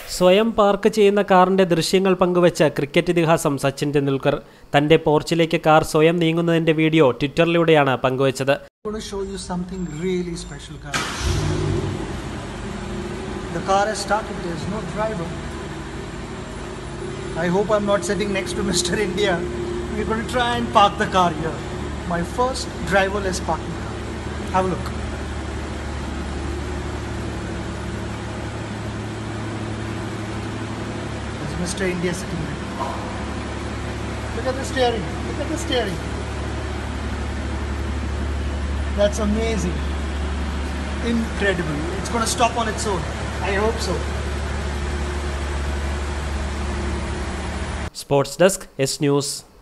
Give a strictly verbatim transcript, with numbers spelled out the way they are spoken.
സ്വയം പാർക്ക് ചെയ്യുന്ന കാറിന്റെ ദൃശ്യങ്ങൾ പങ്കുവച്ച ക്രിക്കറ്റ് ഇതിഹാസം സച്ചിൻ ടെണ്ടുൽക്കർ തന്റെ പോർച്ചിലേക്ക് കാർ സ്വയം നീങ്ങുന്നതിന്റെ വീഡിയോ ട്വിറ്ററിലൂടെയാണ് പങ്കുവച്ചത്. The car has started, there's no driver. I hope I'm not sitting next to Mister India. We're going to try and park the car here. My first driverless parking car. Have a look. There's Mister India sitting there. Look at the steering. Look at the steering. That's amazing. Incredible. It's going to stop on its own. I hope so. Sports Desk, S News.